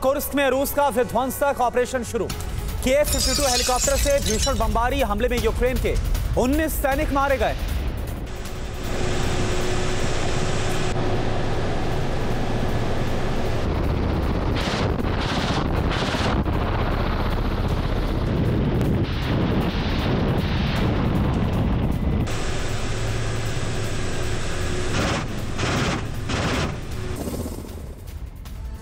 Kursk में रूस का विध्वंसक ऑपरेशन शुरू। Kiev-52 हेलीकॉप्टर से भीषण बमबारी हमले में यूक्रेन के 19 सैनिक मारे गए।